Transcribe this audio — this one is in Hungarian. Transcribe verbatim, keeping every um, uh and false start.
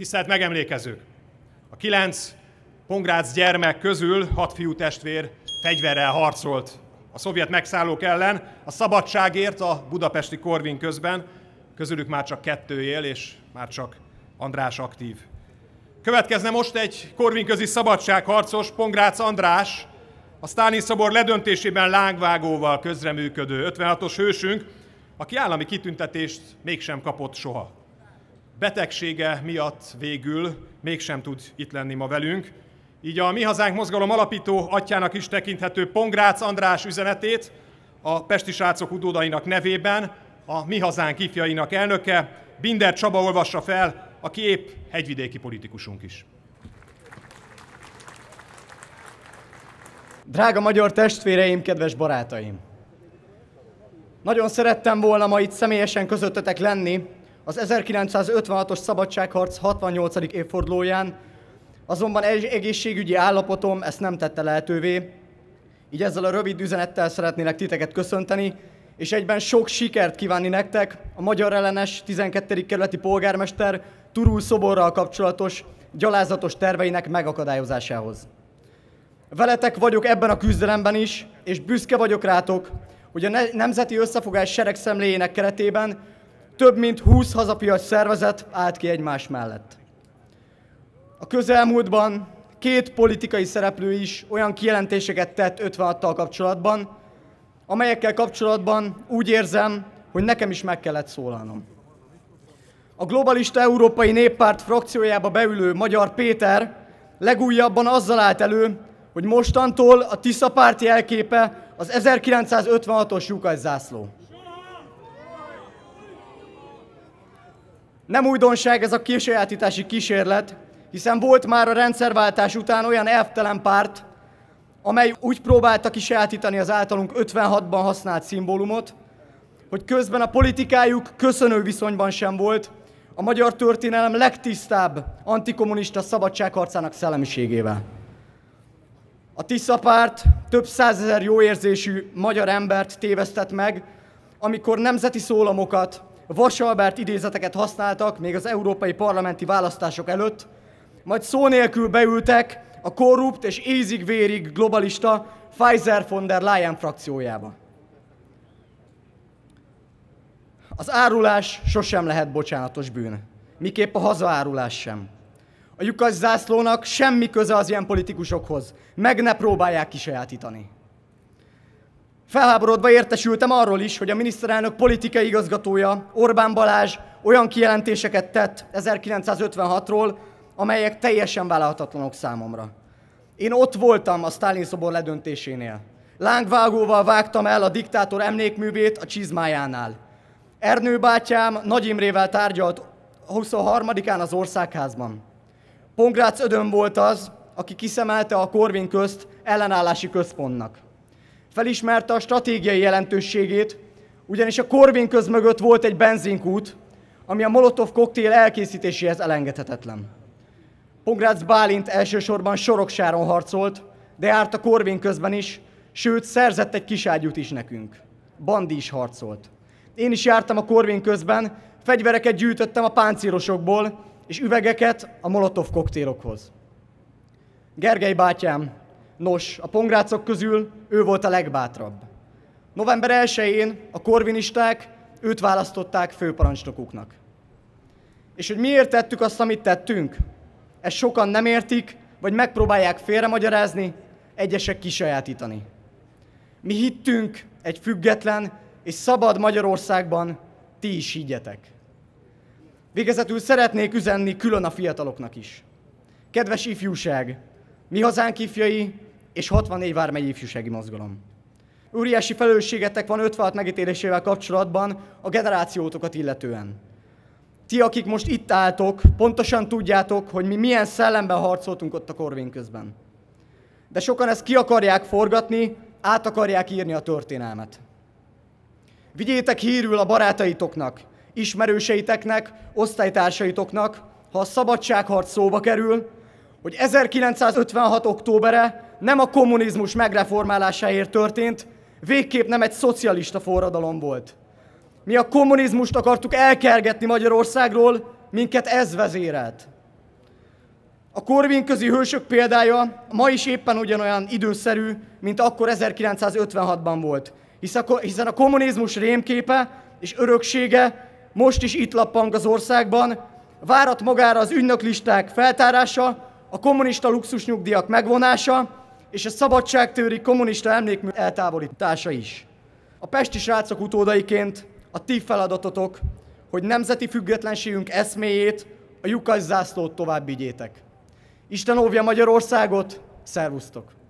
Tisztelt megemlékezők! A kilenc pongrác gyermek közül hat fiútestvér fegyverrel harcolt a szovjet megszállók ellen, a szabadságért a budapesti Korvin közben. Közülük már csak kettő él, és már csak András aktív. Következne most egy korvinközi szabadságharcos, Pongrác András, a Sztálin-szobor ledöntésében lángvágóval közreműködő ötvenhatos hősünk, aki állami kitüntetést mégsem kapott soha. Betegsége miatt végül mégsem tud itt lenni ma velünk, így a Mi Hazánk mozgalom alapító atyjának is tekinthető Pongrác András üzenetét a pesti srácok utódainak nevében a Mi Hazánk ifjainak elnöke, Binder Csaba olvassa fel, aki épp hegyvidéki politikusunk is. Drága magyar testvéreim, kedves barátaim! Nagyon szerettem volna ma itt személyesen közöttetek lenni az ezerkilencszázötvenhatos szabadságharc hatvannyolcadik évfordulóján, azonban egészségügyi állapotom ezt nem tette lehetővé, így ezzel a rövid üzenettel szeretnélek titeket köszönteni, és egyben sok sikert kívánni nektek a magyar ellenes tizenkettedik kerületi polgármester Turul szoborral kapcsolatos gyalázatos terveinek megakadályozásához. Veletek vagyok ebben a küzdelemben is, és büszke vagyok rátok, hogy a Nemzeti Összefogás seregszemléjének keretében több mint húsz hazafias szervezet állt ki egymás mellett. A közelmúltban két politikai szereplő is olyan kijelentéseket tett ötvenhattal kapcsolatban, amelyekkel kapcsolatban úgy érzem, hogy nekem is meg kellett szólalnom. A Globalista Európai Néppárt frakciójába beülő Magyar Péter legújabban azzal állt elő, hogy mostantól a Tisza párt jelképe az ezerkilencszázötvenhatos lyukaszászló. Nem újdonság ez a kisajátítási kísérlet, hiszen volt már a rendszerváltás után olyan elvtelen párt, amely úgy próbálta kisajátítani az általunk ötvenhatban használt szimbólumot, hogy közben a politikájuk köszönő viszonyban sem volt a magyar történelem legtisztább antikommunista szabadságharcának szellemiségével. A Tisza párt több százezer jóérzésű magyar embert tévesztett meg, amikor nemzeti szólamokat, Vas Albert idézeteket használtak még az európai parlamenti választások előtt, majd szó nélkül beültek a korrupt és ízig-vérig globalista Pfizer von der Leyen frakciójába. Az árulás sosem lehet bocsánatos bűn, miképp a hazaárulás sem. A lyukaszászlónak semmi köze az ilyen politikusokhoz, meg ne próbálják kisajátítani. Felháborodva értesültem arról is, hogy a miniszterelnök politikai igazgatója, Orbán Balázs olyan kijelentéseket tett ezerkilencszázötvenhatról, amelyek teljesen vállalhatatlanok számomra. Én ott voltam a Sztálin-szobor ledöntésénél. Lángvágóval vágtam el a diktátor emlékművét a csizmájánál. Ernő bátyám Nagy Imrével tárgyalt huszonharmadikán az Országházban. Pongrác Ödön volt az, aki kiszemelte a Korvin közt ellenállási központnak. Felismerte a stratégiai jelentőségét, ugyanis a Korvin köz mögött volt egy benzinkút, ami a Molotov koktél elkészítéséhez elengedhetetlen. Pongrác Bálint elsősorban Soroksáron harcolt, de járt a Korvin közben is, sőt szerzett egy kiságyút is nekünk. Bandi is harcolt. Én is jártam a Korvin közben, fegyvereket gyűjtöttem a páncélosokból, és üvegeket a Molotov koktélokhoz. Gergely bátyám, nos, a pongrácok közül ő volt a legbátrabb. november elsején a korvinisták őt választották főparancsnokuknak. És hogy miért tettük azt, amit tettünk? Ezt sokan nem értik, vagy megpróbálják félremagyarázni, egyesek kisajátítani. Mi hittünk egy független és szabad Magyarországban, ti is higgyetek. Végezetül szeretnék üzenni külön a fiataloknak is. Kedves ifjúság, Mi Hazánk ifjai és hatvannégy vármegyi ifjúsági mozgalom. Óriási felelősségetek van ötvenhat megítélésével kapcsolatban a generációtokat illetően. Ti, akik most itt álltok, pontosan tudjátok, hogy mi milyen szellemben harcoltunk ott a Korvin közben. De sokan ezt ki akarják forgatni, át akarják írni a történelmet. Vigyétek hírül a barátaitoknak, ismerőseiteknek, osztálytársaitoknak, ha a szabadságharc szóba kerül, hogy ezerkilencszázötvenhat októbere nem a kommunizmus megreformálásáért történt, végképp nem egy szocialista forradalom volt. Mi a kommunizmust akartuk elkergetni Magyarországról, minket ez vezérelt. A korvin-közi hősök példája ma is éppen ugyanolyan időszerű, mint akkor ezerkilencszázötvenhatban volt, hiszen a kommunizmus rémképe és öröksége most is itt lappang az országban, várat magára az ügynöklisták feltárása, a kommunista luxusnyugdíjak megvonása és a szabadságtőri kommunista emlékmű eltávolítása is. A pesti srácok utódaiként a ti feladatotok, hogy nemzeti függetlenségünk eszméjét, a lyukas zászlót tovább vigyétek. Isten óvja Magyarországot, szervusztok!